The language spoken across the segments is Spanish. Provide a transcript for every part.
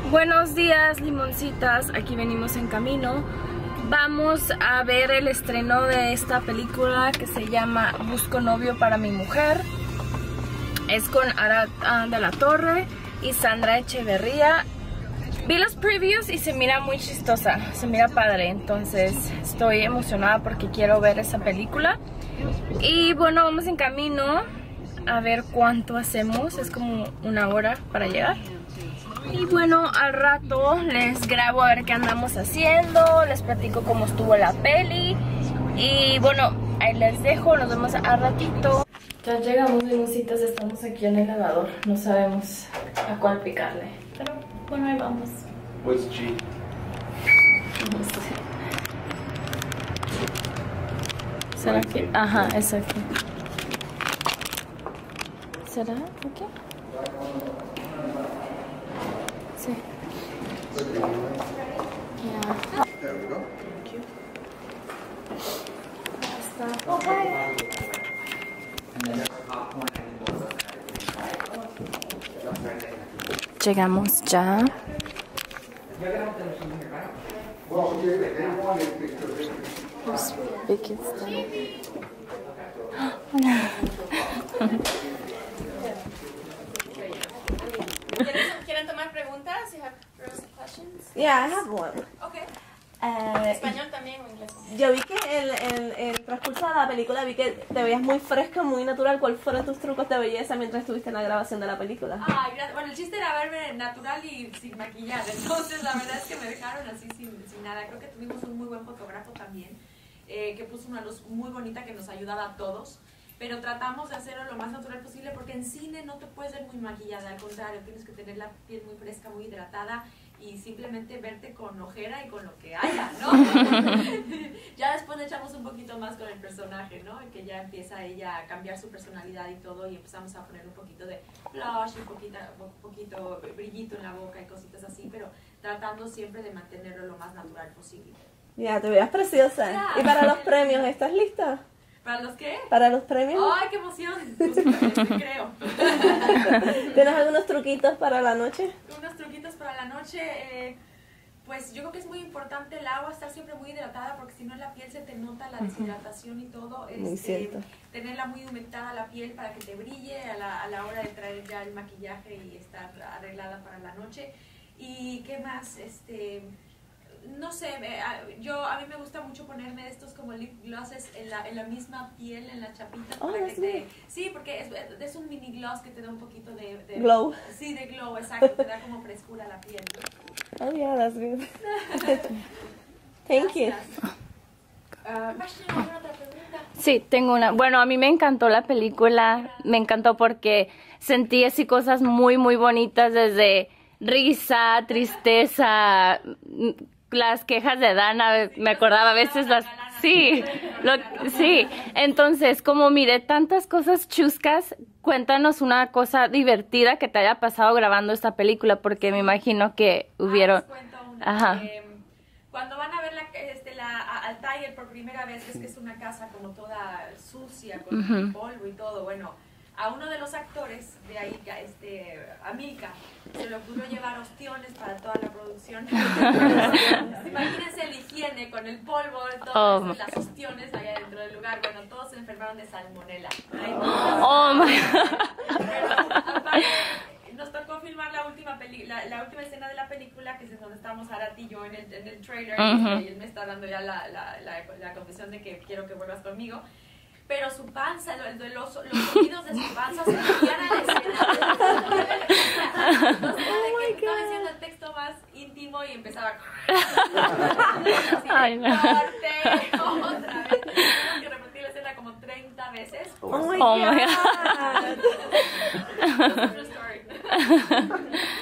Buenos días, limoncitas, aquí venimos en camino. Vamos a ver el estreno de esta película que se llama Busco novio para mi mujer. Es con Arad de la Torre y Sandra Echeverría. Vi los previews y se mira muy chistosa, se mira padre, entonces estoy emocionada porque quiero ver esa película. Y bueno, vamos en camino a ver cuánto hacemos, es como una hora para llegar. Y bueno, al rato les grabo a ver qué andamos haciendo, les platico cómo estuvo la peli. Y bueno, ahí les dejo, nos vemos al ratito. Ya llegamos, limoncitas, estamos aquí en el lavador, no sabemos a cuál picarle. Pero bueno, ahí vamos. What's G? No sé. ¿Será que? Ajá, es aquí. ¿Será aquí? Sí. Yeah. There we go. Thank you. Está. Oh, hi. Llegamos ya. Los piques están. Hola. ¿Quieren tomar preguntas? You have questions? Yeah, I have one. Okay. Eh, ¿Español también o inglés? yo vi que el transcurso de la película vi que te veías muy fresca, muy natural. ¿Cuáles fueron tus trucos de belleza mientras estuviste en la grabación de la película? Bueno, el chiste era verme natural y sin maquillar, entonces la verdad es que me dejaron así sin nada. Creo que tuvimos un muy buen fotógrafo también, que puso una luz muy bonita que nos ayudaba a todos. Pero tratamos de hacerlo lo más natural posible porque en cine no te puedes ver muy maquillada, al contrario, tienes que tener la piel muy fresca, muy hidratada y simplemente verte con ojera y con lo que haya, ¿no? Ya después le echamos un poquito más con el personaje, ¿no? Y que ya empieza ella a cambiar su personalidad y todo y empezamos a poner un poquito de blush y un poquito brillito en la boca y cositas así, pero tratando siempre de mantenerlo lo más natural posible. Ya, te veías preciosa. Ya. Y para los premios, ¿estás lista? ¿Para los qué? ¿Para los premios? ¡Ay, qué emoción! Pues, creo. ¿Tienes algunos truquitos para la noche? Unos truquitos para la noche, pues yo creo que es muy importante el agua, estar siempre muy hidratada porque si no en la piel se te nota la deshidratación y todo. Muy cierto. Tenerla muy humectada la piel para que te brille a la hora de traer ya el maquillaje y estar arreglada para la noche. ¿Y qué más? No sé, a mí me gusta mucho ponerme estos como lip glosses en la misma piel, en la chapita. Oh, para que that's good. sí, porque es un mini gloss que te da un poquito de Glow. Sí, de glow, exacto, te da como frescura a la piel. Oh, yeah, that's good. Thank you. Ashley, ¿alguna otra pregunta? Sí, tengo una. Bueno, a mí me encantó la película, me encantó porque sentí así cosas muy, muy bonitas desde risa, tristeza, las quejas de Dana, me acordaba a veces las... Sí, sí, entonces como miré tantas cosas chuscas, cuéntanos una cosa divertida que te haya pasado grabando esta película, porque me imagino que hubieron... Les cuento una. Ajá. Cuando van a ver al taller por primera vez, ves que es una casa como toda sucia, con polvo y todo, bueno... A uno de los actores de ahí, a Milka, se le ocurrió llevar ostiones para toda la producción. Imagínense la higiene con el polvo, todas las ostiones allá dentro del lugar. Bueno, todos se enfermaron de salmonela. Oh my God. Pero aparte, nos tocó filmar la última escena de la película, que es donde estamos Arat y yo en el trailer, y él me está dando ya la confesión de que quiero que vuelvas conmigo. Pero su panza, los sonidos de su panza se metían a la escena. Entonces, estaba diciendo el texto más íntimo y empezaba así, Ay, no. corte, otra vez. Tuvimos que repetir la escena como 30 veces. Oh my Oh my God. True story.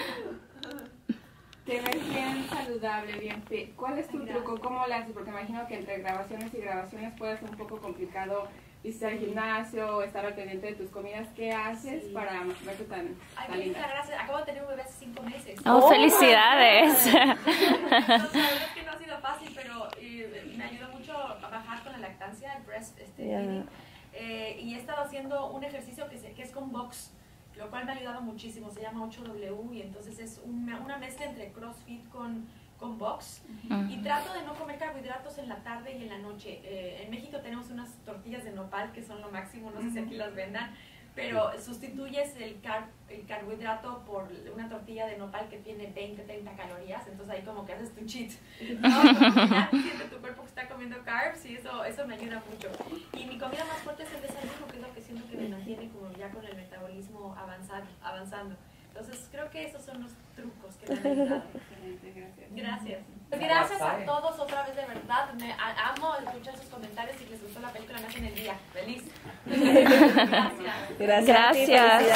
Te ves bien saludable, bien fit. ¿Cuál es tu truco? ¿Cómo lo haces? Porque imagino que entre grabaciones y grabaciones puede ser un poco complicado visitar el gimnasio o estar al pendiente de tus comidas. ¿Qué haces para verte tan linda? Muchas gracias. Acabo de tener un bebé hace 5 meses. Oh, felicidades. No, la verdad es que no ha sido fácil, pero me ayudó mucho a bajar con la lactancia, el breast feeding. Y he estado haciendo un ejercicio que es con box, lo cual me ha ayudado muchísimo. Se llama 8W y entonces es una mezcla entre CrossFit con box. Y trato de no comer carbohidratos en la tarde y en la noche. En México tenemos unas tortillas de nopal que son lo máximo, no sé si aquí las vendan, pero sustituyes el carbohidrato por una tortilla de nopal que tiene 20-30 calorías, entonces ahí como que haces tu cheat, ¿no? Ya siente tu cuerpo que está comiendo carbs y eso me ayuda mucho. Y mi comida más fuerte es el desayuno, que es lo que siento que me mantiene como ya con el metabolismo avanzando. Entonces creo que esos son los trucos que me han ayudado. Gracias. Gracias a todos otra vez, de verdad. Amo escuchar sus comentarios. Si les gustó la película, me hacen el día. Feliz. Gracias. Gracias.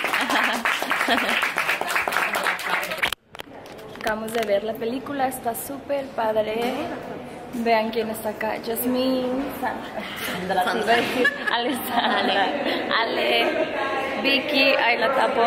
Acabamos de ver la película, está súper padre. Vean quién está acá. Jasmine, Sandra, Alessandra, Ale, Vicky, ahí la tapo.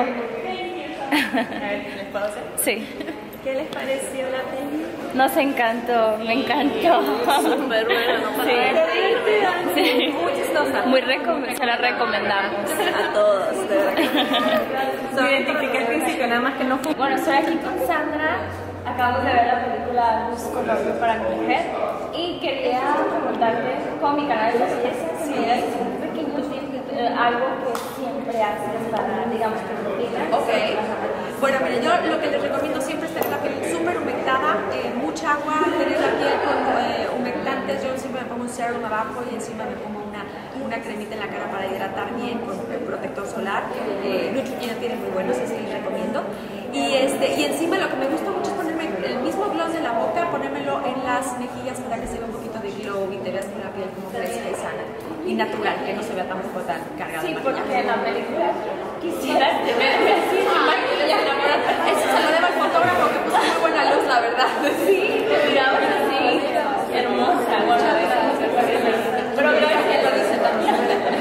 ¿Les puedo hacer? Sí. ¿Qué les pareció la película? Nos encantó, me encantó. Súper bueno, ¿no? Sí. Muy chistosa. Se la recomendamos. A todos, de verdad. Se identifica al principio, nada más que no fue. Bueno, estoy aquí con Sandra. Acabamos de ver la película Busco Novio para mi Mujer. Y quería preguntarte, con mi canal de belleza, si me dieras un pequeño tip, algo que siempre haces para, digamos, que rutina. Ok. Bueno, miren, yo lo que les recomiendo siempre es tener la piel súper humectada, mucha agua, tener la piel con humectantes. Yo siempre me pongo un serum abajo y encima me pongo una cremita en la cara para hidratar bien con protector solar. Neutrogena tiene muy buenos, así les recomiendo. Y encima lo que me gusta mucho es ponerme el mismo gloss de la boca, ponérmelo en las mejillas para que se vea un poquito de glow y te veas con la piel como fresca y sana y natural, que no se vea tampoco tan cargada. Sí, porque en la película quisieras verme así, eso se lo debo al fotógrafo que puso muy buena luz, la verdad. Sí, te mirabas así, hermosa. Pero gracias que lo dice también.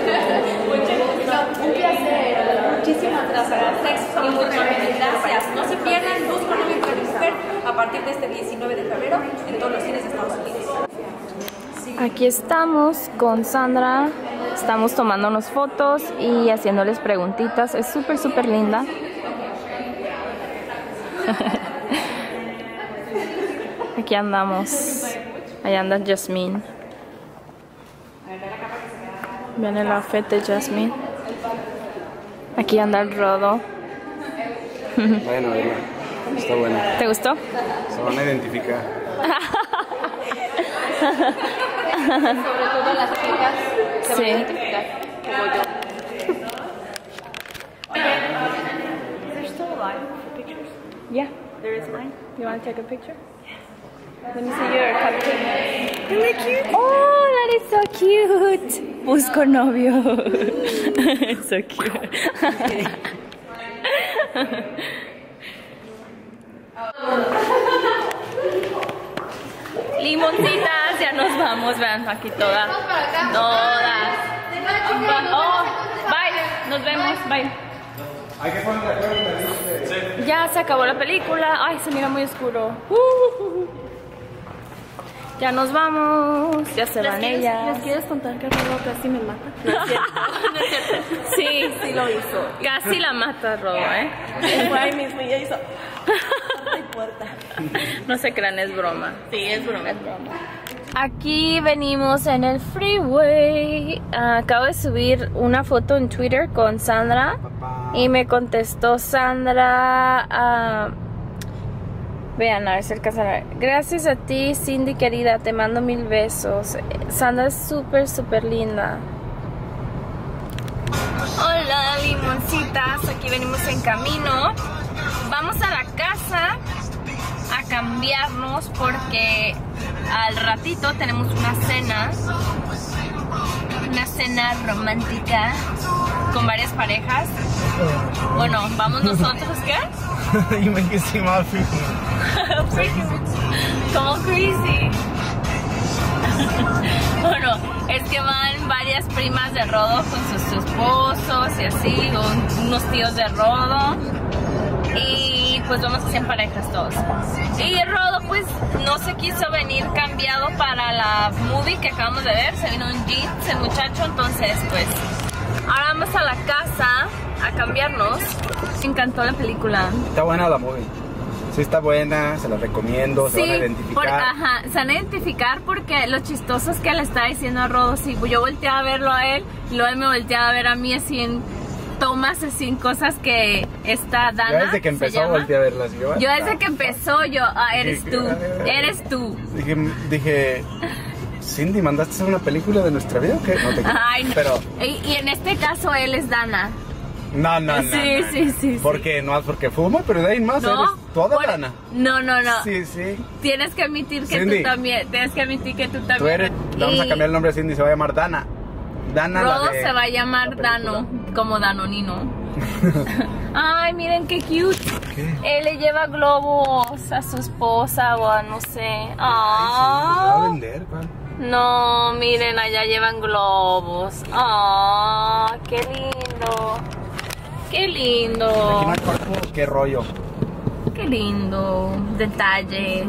Un placer. Muchísimas gracias. Gracias. No se pierdan Busco Novio para mi Mujer a partir de este 19 de febrero en todos los cines de Estados Unidos. Sí. Aquí estamos con Sandra. Estamos tomándonos fotos y haciéndoles preguntitas. Es súper, súper linda. Aquí andamos. Allá anda Jasmine. Vean el outfit de Jasmine. Aquí anda el Rodo. Bueno, está bueno. ¿Te gustó? Se van a identificar. Sobre todo las chicas se van a Sí. identificar como yo. There's still alive for pictures. Yeah. There is mine. You want to take a picture? Let me see your cupcake. Really cute. Oh, that is so cute. Busco novio. It's so cute. Limoncitas, ya nos vamos, vean aquí todas. Todas. Oh, bye. Nos vemos, bye. Hay que poner de acuerdo en la lista. Ya se acabó la película. Ay, se mira muy oscuro. Ya nos vamos. Ya se van ellas. ¿Les quieres contar que Rodo casi me mata? No es cierto, no es cierto. Sí, Sí lo hizo. casi la mata Rodo, ¿eh? Fue ahí mismo y ella hizo puerta. No se crean, es broma. Sí, es broma. Es broma. Aquí venimos en el freeway. Acabo de subir una foto en Twitter con Sandra y me contestó Sandra. Vean, a ver si alcanzan a ver. Gracias a ti, Cindy querida, te mando 1000 besos. Sandra es súper, súper linda. Hola, limoncitas. Aquí venimos en camino. Vamos a la casa a cambiarnos porque al ratito tenemos una cena romántica con varias parejas. Bueno, vamos nosotros, ¿qué? You make it seem all Como crazy. Bueno, es que van varias primas de Rodo con sus esposos y así, unos tíos de Rodo. Y pues vamos así en parejas todos. Y Rodo pues no se quiso venir cambiado para la movie que acabamos de ver. Se vino en jeans el muchacho, entonces pues ahora vamos a la casa a cambiarnos. Me encantó la película. Está buena la movie. Sí, está buena, se la recomiendo, se van a identificar. Se van a identificar porque lo chistoso es que le está diciendo a Rodo, sí, yo volteaba a verlo a él, y luego él me volteaba a ver a mí así en tomas, así en cosas que está Dana. Yo desde que empezó volteé a verlas. Yo desde que empezó, eres tú. Dije, Cindy, ¿mandaste a hacer una película de nuestra vida o qué? No te creo. Ay, no. Pero... Y en este caso él es Dana. No. Sí. ¿Por qué? No es porque fuma, pero de ahí más eres toda Dana. No. Sí. Tienes que admitir que Cindy, tú también. Tienes que admitir que tú también. Tú eres... Vamos a cambiar el nombre de Cindy, se va a llamar Dana. Rodo se va a llamar Dano, como Danonino. Ay, miren qué cute. ¿Qué? Él le lleva globos a su esposa o a no sé. Ay, sí, va a vender, ¿cuál? No, miren, allá llevan globos. Qué lindo. Qué lindo. Aquí no hay cuerpo, qué rollo. Qué lindo. Detalle.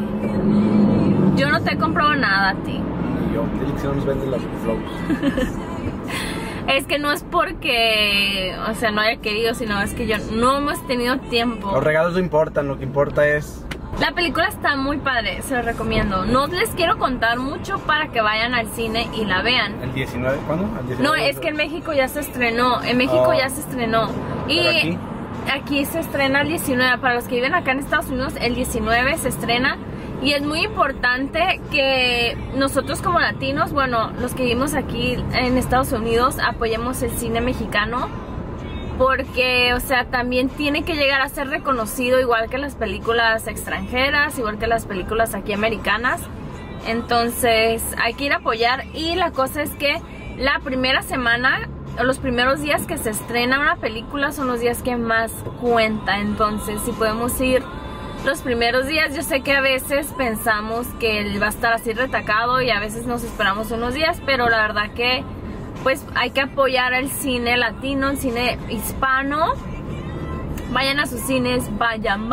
Yo no te he comprado nada a ti. Y yo, dile que si no nos venden las flows. Es que no es porque, o sea, no haya querido, sino es que no hemos tenido tiempo. Los regalos no importan, lo que importa es... La película está muy padre, se los recomiendo. No les quiero contar mucho para que vayan al cine y la vean. ¿El 19? ¿Cuándo? ¿El 19? No, es que en México ya se estrenó. En México ya se estrenó. Y aquí se estrena el 19. Para los que viven acá en Estados Unidos, el 19 se estrena. Y es muy importante que nosotros como latinos, bueno, los que vivimos aquí en Estados Unidos, apoyemos el cine mexicano. Porque, o sea, también tiene que llegar a ser reconocido igual que las películas extranjeras, igual que las películas aquí americanas. Entonces, hay que ir a apoyar. Y la cosa es que la primera semana, o los primeros días que se estrena una película son los días que más cuenta. Entonces, si podemos ir los primeros días, yo sé que a veces pensamos que va a estar así retacado y a veces nos esperamos unos días, pero la verdad que pues hay que apoyar el cine latino, el cine hispano. Vayan a sus cines, vayan.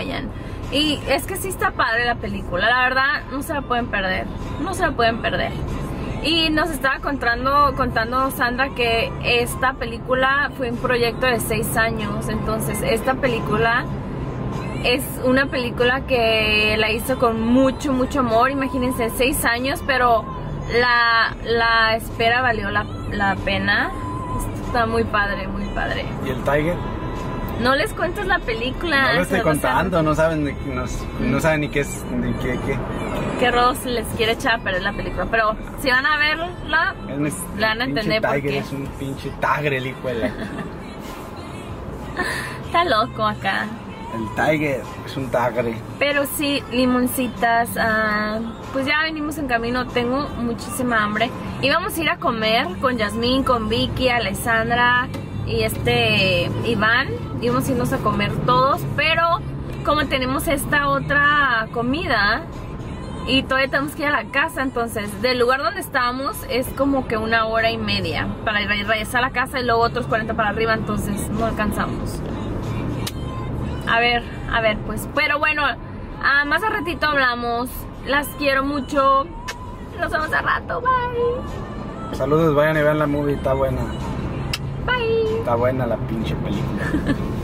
Y es que sí está padre la película, la verdad no se la pueden perder, Y nos estaba contando Sandra que esta película fue un proyecto de 6 años, entonces esta película es una película que la hizo con mucho amor, imagínense, 6 años, pero la espera valió la pena. Esto está muy padre. ¿Y el Tiger? No les cuentes la película. No lo estoy contando, no saben ni qué es, ni qué. Que Ross les quiere echar a perder la película, pero si van a verla, la van a entender por qué. Es un pinche tigre el hijo de la... Está loco acá. El Tiger es un tigre. Pero sí, limoncitas, pues ya venimos en camino, tengo muchísima hambre. Íbamos a ir a comer con Yasmín, con Vicky, Alessandra y Iván. Íbamos a irnos a comer todos, pero como tenemos esta otra comida y todavía tenemos que ir a la casa, entonces del lugar donde estábamos es como que 1 hora y media para regresar a la casa y luego otros 40 para arriba, entonces no alcanzamos. A ver, pues. Pero bueno, más a ratito hablamos. Las quiero mucho. Nos vemos a rato. Bye. Saludos, vayan y vean la movie, está buena. Bye. Está buena la pinche película.